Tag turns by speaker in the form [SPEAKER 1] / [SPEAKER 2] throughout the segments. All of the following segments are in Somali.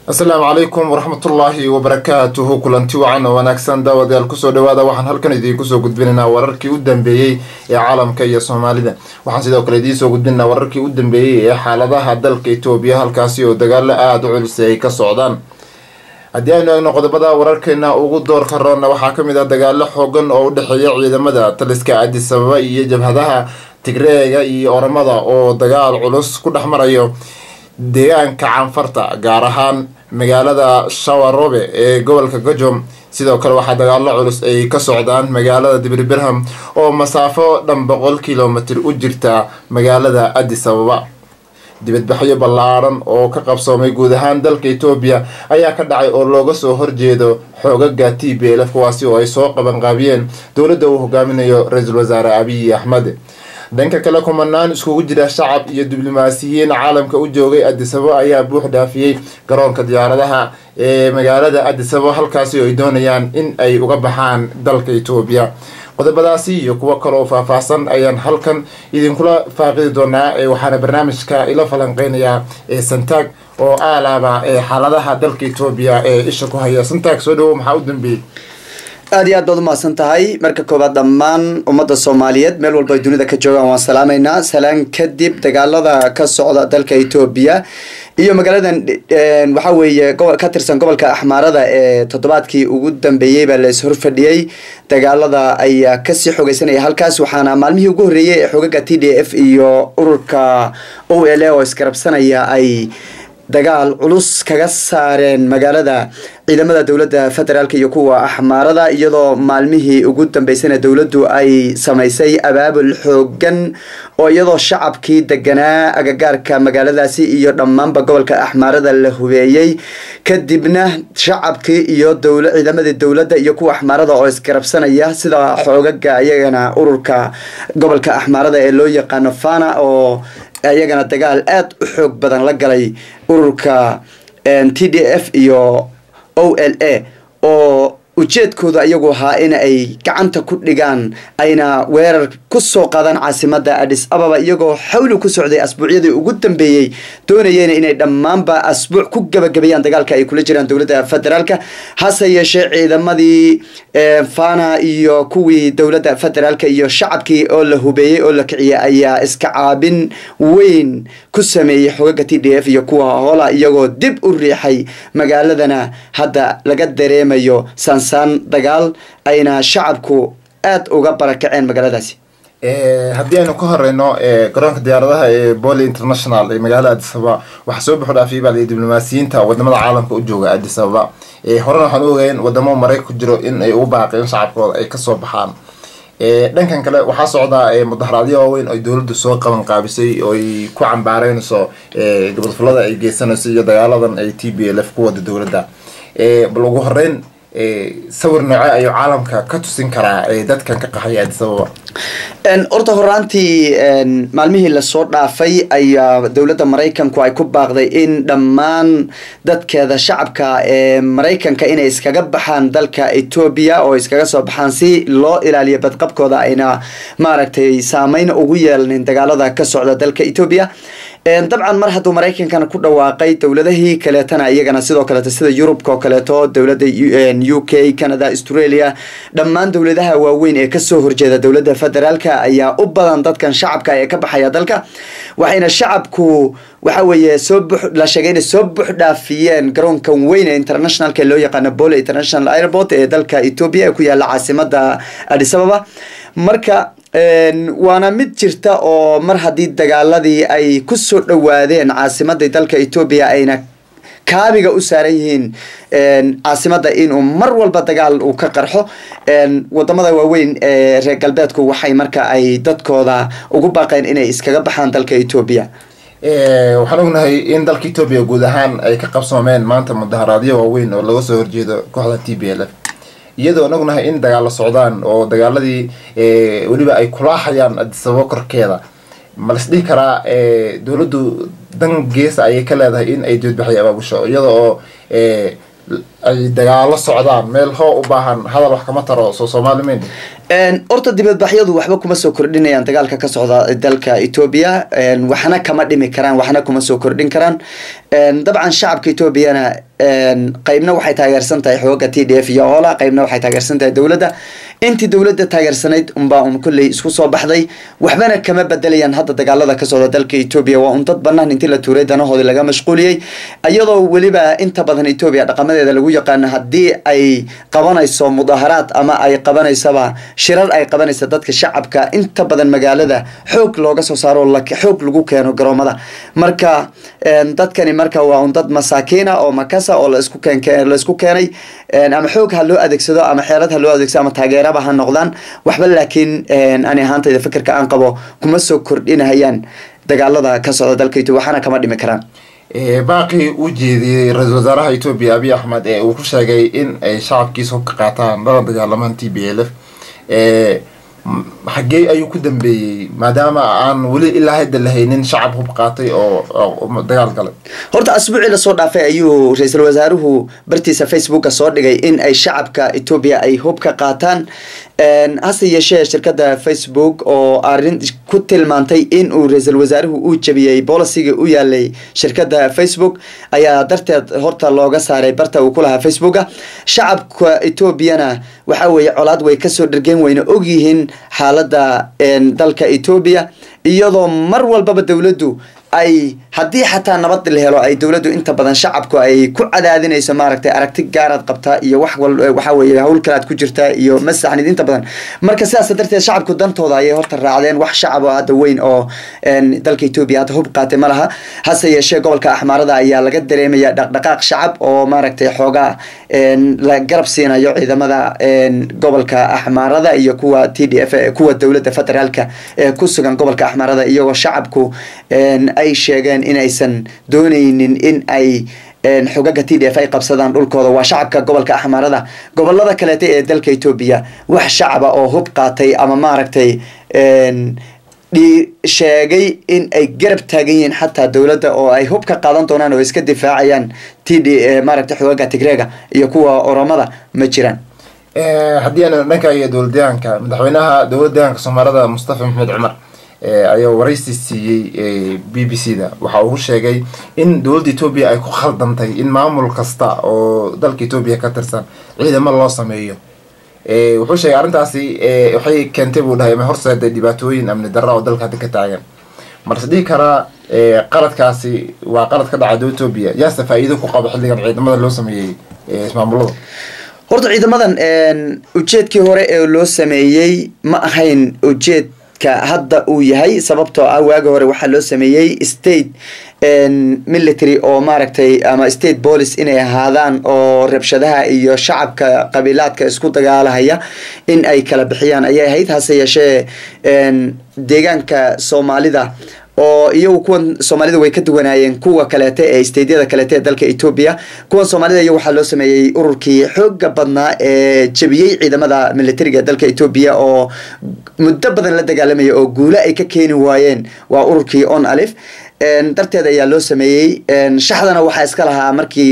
[SPEAKER 1] السلام عليكم ورحمة الله وبركاته كلنتي وعنا ونكسن داود الكسو دوادا وحن هلكن إذا كسو قد بيننا ورركي قدام بيي عالم كي سومالي ده وحن سيدا وكليدي سو قد بيننا ورركي قدام بيي حالadaha dalka Itoobiya halkaasi oo dagaal aad u culus ay ka socdaan haddii aynu eegno qodobada wararkeena ugu door karona waxaa kamid ah dagaalo xoogan oo u dhaxeeya ciidamada taliska Addis Ababa iyo jabhadaha Tigreega iyo Oromada oo dagaal culus ku dhaxmarayo deegaanka Canfarta gaar ahaan magaalada Shawarobe ee gobolka Gajom sidoo kale waxa dagaalo culus ay ka socdaan magaalada Dibirberham oo masaafo dhan 100 kiiloomitir u jirta magaalada Addis Ababa dibadbaxyo ballaaran oo ka qabsoomay guud ahaan dalka Itoobiya ayaa ka dhacay oo looga soo horjeedo xoogagga TPLF kuwaasi oo ay soo qaban qaabiyeen dawladda uu hogaaminayo Ra'iisul Wasaare Abiy Ahmed dhanka kale kumanaan iskugu jira shacab iyo diblomaasiyiin caalamka u joogay Addis Ababa ayaa buux dhaafiyay garoonka diyaaradaha ee magaalada Addis Ababa halkaasi oo ay doonayaan in ay uga baxaan dalka Itoobiya qodobadaasi iyo kuwa kale oo faahfaahsan ayaan halkan idinkula faaqidi doonaa waxaana barnaamijka ila falanqeynaya Santaag oo aalaaba xaaladaha dalka Itoobiya isha ku haya Santaag soo dhawo maxaa u dambeeyay
[SPEAKER 2] aad iyo aad baad u mahadsan tahay marka koobaad dhammaan ummadda Soomaaliyeed meel walba ay dunida ka joogaan waan salaameynaa salaan kadib dagaalada ka socda dalka Itoobiya iyo magaaladan waxa weeye ka tirsan gobolka Axmaarada ee toddobaadkii ugu dambeeyay baa la soo fadhiyay dagaalada ayaa ka sii xogeysanaya halkaas waxaana maalmihii ugu horeeyay ee xogaga TDF iyo ururka OLA oo iskarabsanaya ay dagaal culus kaga saareen magaalada ciidamada dawladda federaalka iyo kuwa Axmaarada iyadoo maalmihii ugu dambeysay dawladdu ay sameysay abaabul xoogan oo iyadoo shacabkii deganaa agagaarka magaaladaasi iyo dhammaanba gobolka Axmaarada la hubeeyay kadibna shacabkii iyo ciidamadii dawladda iyo kuwa Axmaarada oo iskarabsanaya sida xoogaga ayagana ururka gobolka Axmaarada ee loo yaqaan Fana oo ayagana dagaal aad u xoog badan la galay ururka TDF iyo OLA oo ujeedkooda ayagu ahaa in ay gacanta ku dhigaan ayna weerar ku soo qaadaan caasimadda Addis Ababa iyagoo xawli ku socday asbuucyadii ugu dambeeyay doonayeen inay dhammaanba asbuuc ku gabagabeeyaan dagaalka ay kula jiraan dawladda federaalka hase yeeshee ciidamadii Fana iyo kuwii dawladda federaalka iyo shacabkii oo la hubeeyay oo la kiciyay ayaa iska caabin weyn ku sameeyay xogaga TDF iyo kuwa hoola iyagoo dib u riixay magaaladana hadda laga dareemayo dagaal ayna shacabku aad uga barakaceen magaaladaasi
[SPEAKER 1] haddii aynu ka horeyno garoonka diyaaradaha ee Bole International ee magaalada Addis Ababa waxa soo buux dhaafiyay baa diblomaasiyiinta wadamada caalamka u jooga Addis Ababa horena waxaan ogeyn wadamo Mareykanka ku jiro in ay u baaqeen shacabkooda ay ka soo baxaan dhankan kale waxa socda mudaharaadyo waaweyn oo dawladdu soo qaban qaabisay oo ay ku cambaareenayso gobol-falada ay geysanayso iyo dagaaladan ay TPLF ku wada dawladda bal ugu horeyn sawir nooca ay caalamka ka tusin karaa dadkan ka qaxay Addis Ababa
[SPEAKER 2] horta horaantii maalmihii la soo dhaafay ayaa dawladda Mareykanku ay ku baaqday in dhammaan dadkeeda shacabka ee Mareykanka inay iskaga baxaan dalka Itoobiya oo iskaga soo baxaan si loo ilaaliyo badqabkooda ayna maaragtay saameyn ugu yeelanin dagaalada ka socda dalka Itoobiya dabcan mar hadduu Mareykankana ku dhawaaqay dawladahii kaleetana iyagana sidoo kale sida Yurubka oo kaleeto dawladda UK Canada Australia dhammaan dawladaha waaweyn ee ka soo horjeeda dawladda federaalka ayaa u badan dadkan shacabka ee ka baxaya dalka waxayna shacabku waxa weeye la sheegay inay soo buux dhaafiyeen garoonkan weyn ee internationalka loo yaqaan Bole International Airport ee dalka Itoobiya ee ku yaala caasimadda Addis Ababa marka waana mid jirta oo mar haddii dagaaladii ay ku soo dhawaadeen caasimadda dalka Itoobiya ayna kaabiga u saaran yihiin caasimadda inuu mar walba dagaal uu ka qarxo wadamada waaweyn ee reer galbeedku waxay marka ay dadkooda ugu baaqeen inay iskaga baxaan dalka Itoobiya
[SPEAKER 1] waxaan ognahay in dalka Itoobiya guud ahaan ay ka qabsoomeen maanta mudaharaadyo waaweyn oo laga soo horjeedo kooxda TPLF iyadoo ognahay in dagaalo socdaan oo dagaaladii waliba ay kulaaxayaan Addis Ababa korkeeda ma la isdhihi karaa dawladdu dan gees ay ka leedahay in ay dibadbaxyo abaabusho iyadoo ay dagaalo socdaan meel hoo u baahan hadal wax kama taro Soomaaliyeed
[SPEAKER 2] horta dibadbaxyadu waxba kuma soo kordhinayaan dagaalka ka socda dalka Ethiopia waxna kama dhimi karaan waxna kuma soo kordhin karaan dabcan shacabka Ethiopiana qaybna waxay taageersan tahay xooga TDF iyo Ola qaybna waxay taageersan tahay dawladda intii dawladda taageersanayd kulli isku soo baxday waxbana kama bedelayaan hadda dagaalada ka socda dalka Ethiopia waa dad banaan intii la tuuray danahooda laga mashquuliyay iyadoo waliba inta badan Ethiopia dhaqamadeeda lagu yaqaan hadii ay qabanayso mudaharaad ama ay qabanaysaba shirar ay qabanayso dadka shacabka inta badan magaalada xoog looga soo saaro xoog lagu keeno garoomada marka dadkani marka waa dad masaakiina oo makasa oo la isku keenay ama xoog ha loo adeegsado ama xeelad ha loo adeegsado ama taageeraba ha noqdaan waxba laakiin ani ahaantayda fikirka aan qabo kuma soo kordhinayaan dagaalada ka socda dalka Ethiopia waxana kama dhimi karaan
[SPEAKER 1] باقي وجدي رئيس وزراء إثيوبيا أبي أحمد وكشجع إن شعب كيسو كقطعان ضد الجالمان TPLF حقي أيو كدم بي ما دام عن ولي إلا هيدا اللي هينين شعبه بقاطي أو دجال قلب.
[SPEAKER 2] هرت أسبوع إلى صور دافع أيو رئيس الوزراء برتيس فيسبوك صور دقي إن أي شعب كإثيوبيا أي هوب كقاطان هسه يشيء شركة فيسبوك أو أرين كتل مانتي إن ورئيس الوزراء وجبيه بوليسي ويالي شركة فيسبوك أي درت هرت اللوجا ساري برتا وكلها فيسبوكا شعب كإثيوبيانا وحوي علاد ويكسر درجين وين أوجيهن حالة دالك إثيوبيا iyadoo mar walba dawladdu ay hadii xataa nabad la helo ay dawladdu inta badan shacabku ay ku cadaadinayso maaragtay aragti gaarad qabta iyo waxa weeye hawl kala ku jirta iyo masaxnid inta badan marka sidaas darteed shacabku dantooda ay horta raacdeen wax shacab ah hada weyn oo dalka Ethiopia hada hub qaatay malaha hase yeeshee gobolka Axmaarada ayaa laga dareemaya dhaqdhaqaaq shacab oo maaragtay xooga la garab siinayo ciidamada gobolka Axmaarada iyo kuwa TDF kuwa dawladda federaalka ku sugan gobolka Axmaarada iyagoo shacabku ay sheegeen in aysan doonaynin in ay xogaga TDF ay qabsadaan dhulkooda waa shacabka gobolka Axmaarada gobolada kale ee dalka Ethiopia wax shacab oo hub qaatay ama maaragtay sheegay in ay garab taagan yihiin xataa dawladda oo ay hub ka qaadan doonaan oo iska difaacayaan maaragtay xogaga Tigreega iyo kuwa Oromada ma jiraan
[SPEAKER 1] hadii aan dhanka iyo dawladdaanka madaxweynaha dawladdaanka Soomaalida Mustafa Maxamed Cumar ayaa waraysi siiyay BBC da waxa uu sheegay in dawladda Ethiopia ay ku khaldantay in maamul kasta oo dalka Ethiopia ka tirsan ciidamada loo sameeyo wuxuu sheegay arintaasi waxay keentay buu dhahay horseeday dhibaatooyin amni darro oo dalka ka taagan marsadii kara qaladkaasi waa qalad ka dhacay dawladda Ethiopia yaa faa'iido ku qabo xilligan ciidamada loo sameeyay maamulada
[SPEAKER 2] horta ciidamadan ujeedkii hore ee loo sameeyay ma ahayn ujeed ka hadda uu yahay sababtoo ah waaga hore waxa loo sameeyay state military oo maaragtay ama state police inay ahaadaan oo rabshadaha iyo shacabka qabiilaadka isku dagaalahaya in ay kala bixiyaan ayay ahayd hase yeeshee deegaanka Soomaalida oo iyagu kuwan Soomaalida way ka duwanaayeen kuwa kaleete ee state-yada kaleete ee dalka Ethiopia kuwan Soomaalida iyagu waxa loo sameeyay ururkii xoogga badnaa ee jabiyay ciidamada militariga dalka Ethiopia oo muddo badan la dagaalamay oo guulo ay ka keeni waayeen waa ururkii on alif darteed ayaa loo sameeyay shaxdana waxa iska lahaa markii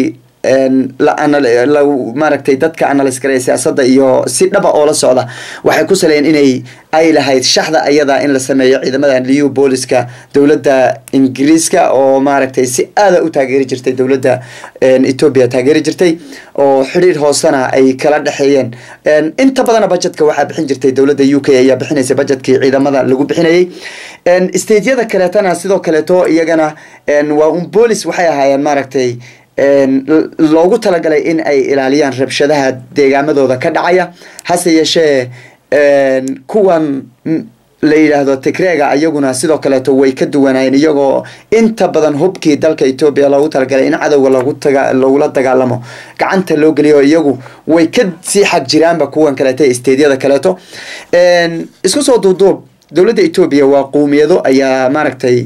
[SPEAKER 2] la maaragtay dadka analysis gareeyay siyaasadda iyo si dhaba oo la socda waxay ku saleen inay ay lahayd shaxda ayada in la sameeyo ciidamada liu booliska dawladda Ingiriiska oo maaragtay si aad u taageeri jirtay dawladda Ethiopia taageeri jirtay oo xiriir hoosana ay kala dhaxeeyeen inta badan budgetka waxa bixin jirtay dawladda UK ayaa bixinaysa budgetkii ciidamada lagu bixinayay state-yada kaleetana sidoo kaleeto iyagana waa police waxay ahaayeen maaragtay loogu talagalay in ay ilaaliyaan rabshadaha deegaamadooda ka dhacaya hase yeeshee kuwan la yiraahdo Tigreega ayaguna sidoo kaleeto way ka duwanayeen iyagoo inta badan hubkii dalka Ethiopia loogu talagalay in cadawga lagula dagaalamo gacanta loo geliyo iyagu way ka sii xaq jiraanba kuwan kaleeto state-yada kaleeto isku soo duuduub dawladda Ethiopia waa qowmiyado ayaa maaragtay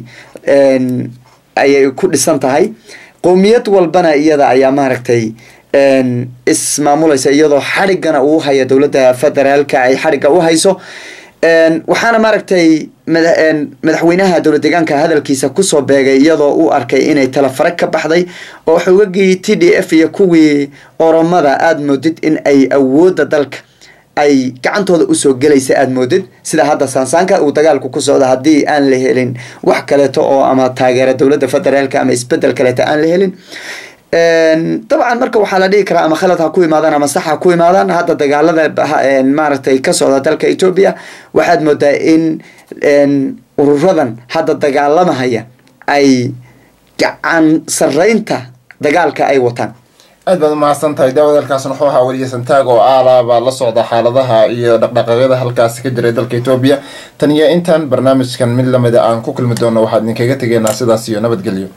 [SPEAKER 2] ayay ku dhisan tahay qowmiyad walbana iyada ayaa maaragtay ismaamulaysa iyadoo xarigana uu haya dawladda federaalka ay xariga u hayso waxaana maaragtay madaxweynaha dawlad deegaanka hadalkiisa ku soo beegay iyadoo uu arkay inay tala fara ka baxday oo xogagii TDF iyo kuwii Oromada aad moodid in ay awoodda dalka ay gacantooda usoo gelaysa aada moodid sida hadda saansaanka uu dagaalku ku socda haddii aan la helin wax kaleeto oo ama taageera dowladda federaalka ama isbedel kaleeto aan la helin dabcan marka waxaa la dhihi karaa ama khalad ha ku imaadaan ama sax ha ku imaadaan hadda dagaalada maaragtay ka socda dalka Ethiopia waxaad moodaa in ururadan hadda dagaalamahaya ay gacan sareynta dagaalka ay wataan
[SPEAKER 1] aad baad mahadsan tahay daawadalkaasna wuxuu ahaa wariye Santaag oo aalaaba la socda xaaladaha iyo dhaqdhaqaaqyada halkaas ka jiray dalka Ethiopia tan iyo intaan barnaamijkan mid lamid ah aan ku kulmi doono waxaad idinkaga tageynaa sidaas iyo nabadgelyo